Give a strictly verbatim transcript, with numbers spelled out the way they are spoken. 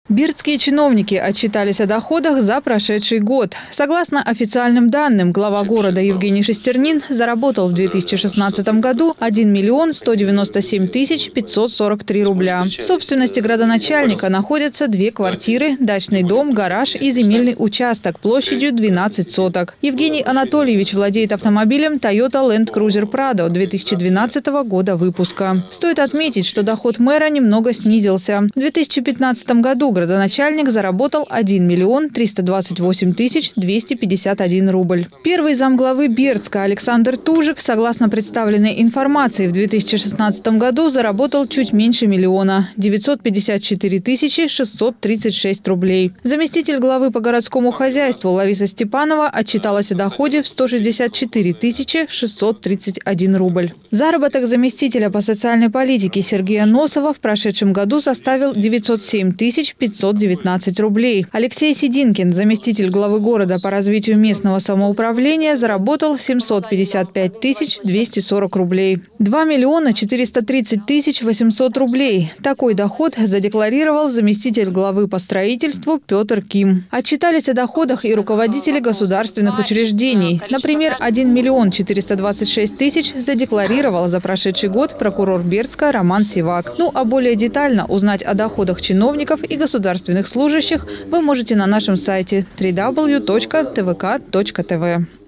Бирские чиновники отчитались о доходах за прошедший год. Согласно официальным данным, глава города Евгений Шестернин заработал в две тысячи шестнадцатом году один миллион сто девяносто семь тысяч пятьсот сорок три рубля. В собственности градоначальника находятся две квартиры, дачный дом, гараж и земельный участок площадью двенадцать соток. Евгений Анатольевич владеет автомобилем Toyota Land Cruiser Prado две тысячи двенадцатого года выпуска. Стоит отметить, что доход мэра немного снизился. В две тысячи пятнадцатом году градоначальник заработал один миллион триста двадцать восемь тысяч двести пятьдесят один рубль. Первый замглавы Бердска Александр Тужик, согласно представленной информации, в две тысячи шестнадцатом году заработал чуть меньше миллиона – девятьсот пятьдесят четыре тысячи шестьсот тридцать шесть рублей. Заместитель главы по городскому хозяйству Лариса Степанова отчиталась о доходе в сто шестьдесят четыре тысячи шестьсот тридцать один рубль. Заработок заместителя по социальной политике Сергея Носова в прошедшем году составил девятьсот семь тысяч пятьсот девятнадцать рублей. Алексей Сидинкин, заместитель главы города по развитию местного самоуправления, заработал семьсот пятьдесят пять тысяч двести сорок рублей. два миллиона четыреста тридцать тысяч восемьсот рублей. Такой доход задекларировал заместитель главы по строительству Петр Ким. Отчитались о доходах и руководители государственных учреждений. Например, один миллион четыреста двадцать шесть тысяч задекларировал за прошедший год прокурор Бердска Роман Сивак. Ну а более детально узнать о доходах чиновников и государственных служащих вы можете на нашем сайте дабл ю дабл ю дабл ю точка тэ вэ ка точка тэ вэ.